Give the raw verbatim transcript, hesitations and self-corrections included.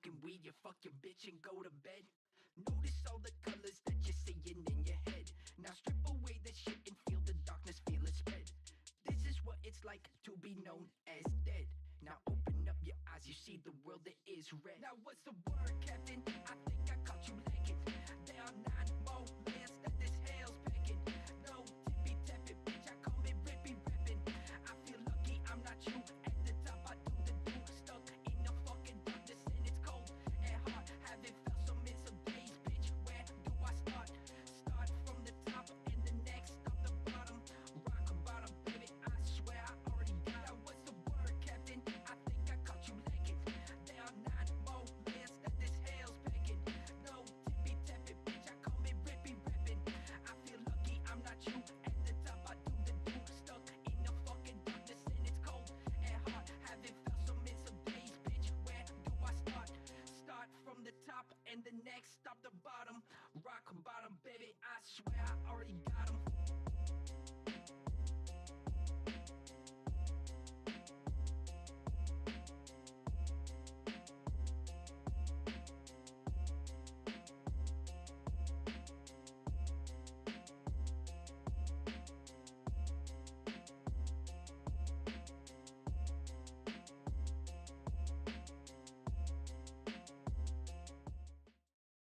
smoking weed, you fuck your bitch and go to bed. Notice all the colors that you're seeing in your head. Now strip away the shit and feel the darkness, feel it spread. This is what it's like to be known as dead. Now open up your eyes, you see the world that is red. Now what's the word, Captain? I